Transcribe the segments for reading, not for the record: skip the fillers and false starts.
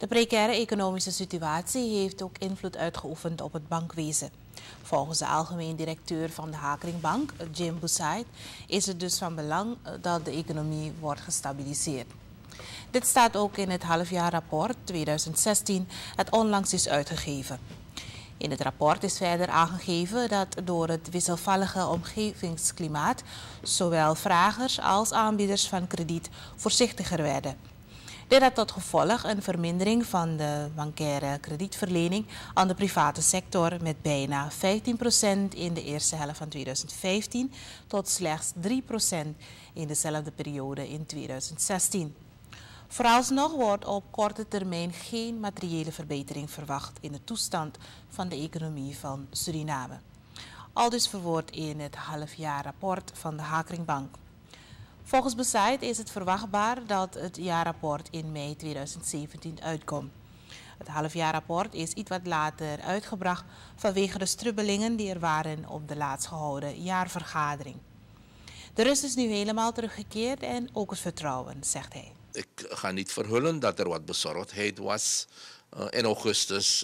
De precaire economische situatie heeft ook invloed uitgeoefend op het bankwezen. Volgens de algemeen directeur van de Hakeringbank, Jim Boussaid, is het dus van belang dat de economie wordt gestabiliseerd. Dit staat ook in het halfjaarrapport 2016 dat onlangs is uitgegeven. In het rapport is verder aangegeven dat door het wisselvallige omgevingsklimaat zowel vragers als aanbieders van krediet voorzichtiger werden. Dit had tot gevolg een vermindering van de bancaire kredietverlening aan de private sector met bijna 15% in de eerste helft van 2015 tot slechts 3% in dezelfde periode in 2016. Vooralsnog wordt op korte termijn geen materiële verbetering verwacht in de toestand van de economie van Suriname. Aldus verwoord in het halfjaarrapport van de Hakeringbank. Volgens Boussaid is het verwachtbaar dat het jaarrapport in mei 2017 uitkomt. Het halfjaarrapport is iets wat later uitgebracht vanwege de strubbelingen die er waren op de laatst gehouden jaarvergadering. De rust is nu helemaal teruggekeerd en ook het vertrouwen, zegt hij. Ik ga niet verhullen dat er wat bezorgdheid was in augustus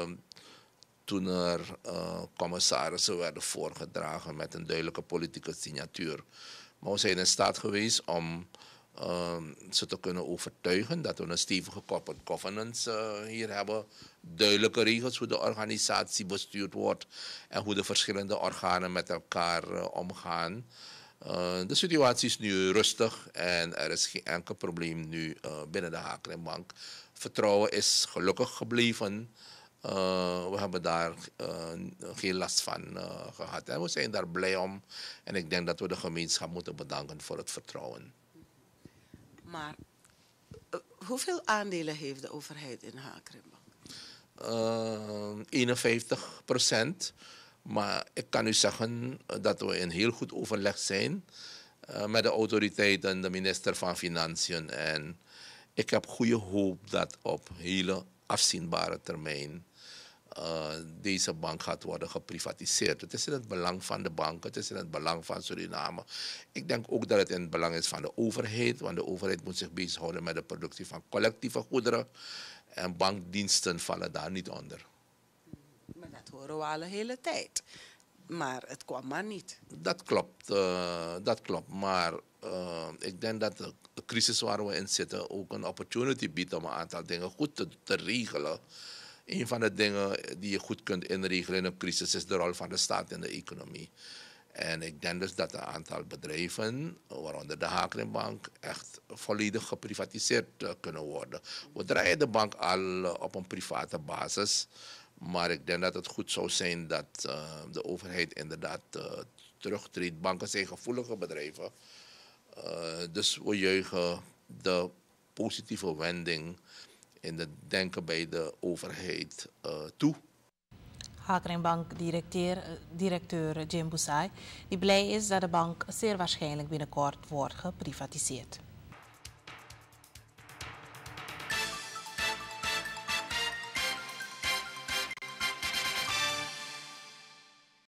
toen er commissarissen werden voorgedragen met een duidelijke politieke signatuur. Maar we zijn in staat geweest om ze te kunnen overtuigen dat we een stevige corporate governance hier hebben. Duidelijke regels hoe de organisatie bestuurd wordt en hoe de verschillende organen met elkaar omgaan. De situatie is nu rustig en er is geen enkel probleem nu binnen de Hakeringbank. Vertrouwen is gelukkig gebleven. We hebben daar geen last van gehad. En we zijn daar blij om. En ik denk dat we de gemeenschap moeten bedanken voor het vertrouwen. Maar hoeveel aandelen heeft de overheid in de Hakeringbank? 51%. Maar ik kan u zeggen dat we in heel goed overleg zijn met de autoriteiten, de minister van Financiën. En ik heb goede hoop dat op hele afzienbare termijn deze bank gaat worden geprivatiseerd. Het is in het belang van de bank, het is in het belang van Suriname. Ik denk ook dat het in het belang is van de overheid, want de overheid moet zich bezighouden met de productie van collectieve goederen. En bankdiensten vallen daar niet onder. Maar dat horen we al een hele tijd. Maar het kwam maar niet. Dat klopt. Maar ik denk dat de crisis waar we in zitten ook een opportunity biedt om een aantal dingen goed te regelen. Een van de dingen die je goed kunt inregelen in een crisis is de rol van de staat in de economie. En ik denk dus dat een aantal bedrijven, waaronder de Hakeringbank, echt volledig geprivatiseerd kunnen worden. We draaien de bank al op een private basis. Maar ik denk dat het goed zou zijn dat de overheid inderdaad terugtreedt. Banken zijn gevoelige bedrijven. Dus we juichen de positieve wending in het denken bij de overheid toe. Hakeringbank-directeur Jim Boussaid, die blij is dat de bank zeer waarschijnlijk binnenkort wordt geprivatiseerd.